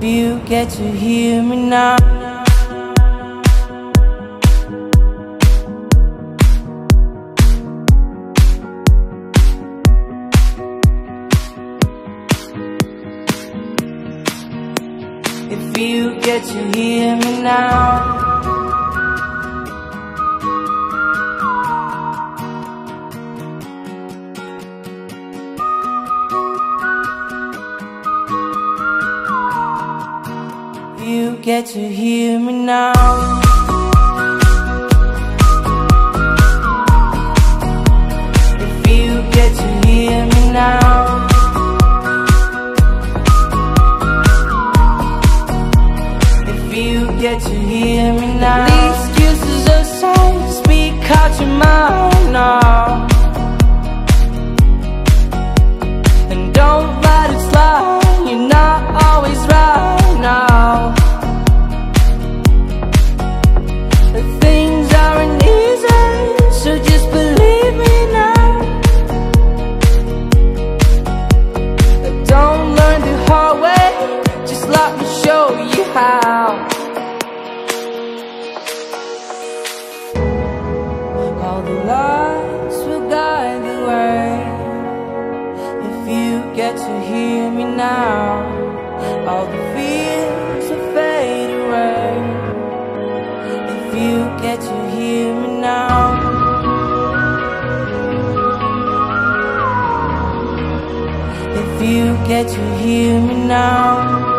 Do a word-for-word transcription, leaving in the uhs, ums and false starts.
you get to hear me now. If you get to hear me now. You get to hear me now. If you get to hear me now. If you get to hear me now. The excuses aside, speak out your mind now. And don't let it slide, you're not always right now. Things aren't easy, so just believe me now. Don't learn the hard way, just let me show you how. All the lights will guide the way. If you get to hear me now, all the fears will fade away. If you get to hear me now. If you get to hear me now.